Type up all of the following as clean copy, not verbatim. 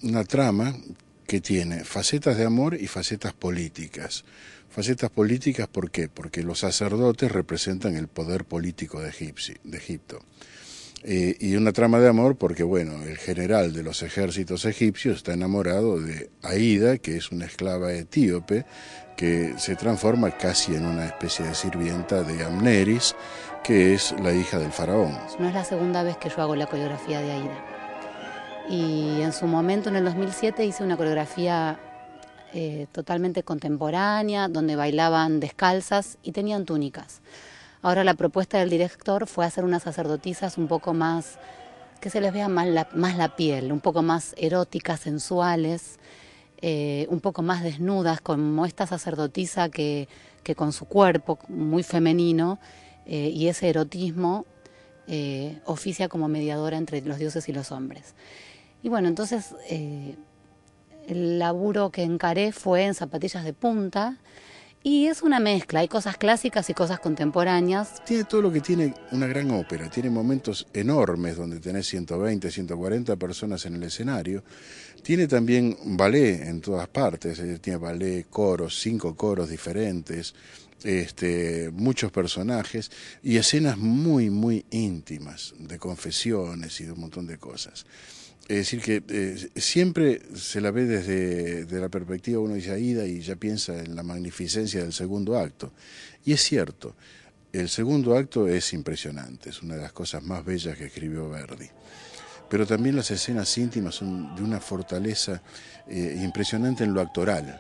una trama que tiene facetas de amor y facetas políticas. Facetas políticas, ¿por qué? Porque los sacerdotes representan el poder político de Egipto. Y una trama de amor porque, bueno, el general de los ejércitos egipcios está enamorado de Aída, que es una esclava etíope, que se transforma casi en una especie de sirvienta de Amneris, que es la hija del faraón. No es la segunda vez que yo hago la coreografía de Aída. Y en su momento, en el 2007, hice una coreografía totalmente contemporánea, donde bailaban descalzas y tenían túnicas. Ahora la propuesta del director fue hacer unas sacerdotisas un poco más, que se les vea más la piel, un poco más eróticas, sensuales, un poco más desnudas, como esta sacerdotisa que con su cuerpo muy femenino y ese erotismo oficia como mediadora entre los dioses y los hombres. Y bueno, entonces el laburo que encaré fue en zapatillas de punta. Y es una mezcla, hay cosas clásicas y cosas contemporáneas. Tiene todo lo que tiene una gran ópera, tiene momentos enormes donde tenés 120, 140 personas en el escenario. Tiene también ballet en todas partes, tiene ballet, coros, 5 coros diferentes, muchos personajes y escenas muy, muy íntimas, de confesiones y de un montón de cosas. Es decir, que siempre se la ve desde la perspectiva, uno dice Aída y ya piensa en la magnificencia del segundo acto. Y es cierto, el segundo acto es impresionante, es una de las cosas más bellas que escribió Verdi. Pero también las escenas íntimas son de una fortaleza impresionante en lo actoral.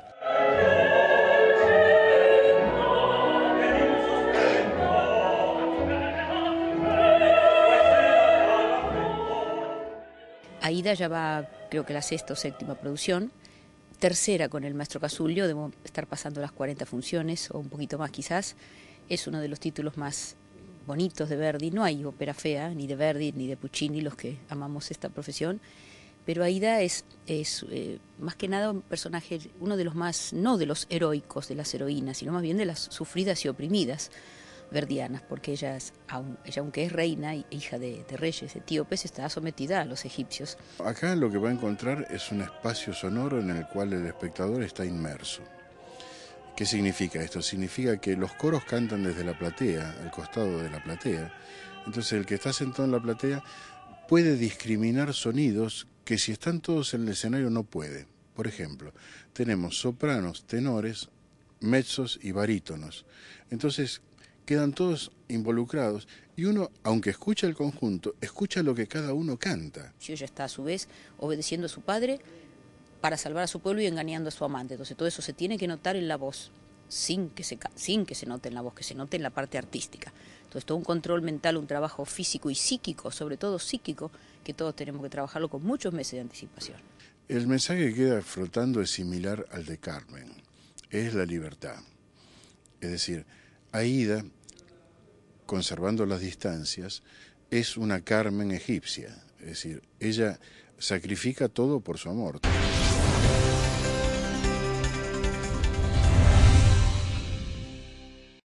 Aída ya va, creo que la 6ª o 7ª producción, 3ª con el maestro Casullo, debo estar pasando las 40 funciones o un poquito más quizás. Es uno de los títulos más bonitos de Verdi. No hay ópera fea, ni de Verdi ni de Puccini, los que amamos esta profesión, pero Aída es más que nada un personaje, uno de los más, no de los heroicos de las heroínas, sino más bien de las sufridas y oprimidas verdianas, porque ella aunque es reina e hija de reyes etíopes, está sometida a los egipcios. Acá lo que va a encontrar es un espacio sonoro en el cual el espectador está inmerso. ¿Qué significa esto? Significa que los coros cantan desde la platea, al costado de la platea. Entonces el que está sentado en la platea puede discriminar sonidos que si están todos en el escenario no puede. Por ejemplo, tenemos sopranos, tenores, mezzos y barítonos. Entonces quedan todos involucrados y uno, aunque escucha el conjunto, escucha lo que cada uno canta. Si ella está a su vez obedeciendo a su padre para salvar a su pueblo y engañando a su amante. Entonces todo eso se tiene que notar en la voz, sin que se note en la voz, que se note en la parte artística. Entonces todo un control mental, un trabajo físico y psíquico, sobre todo psíquico, que todos tenemos que trabajarlo con muchos meses de anticipación. El mensaje que queda flotando es similar al de Carmen, es la libertad. Es decir, Aída, conservando las distancias, es una Carmen egipcia, es decir, ella sacrifica todo por su amor.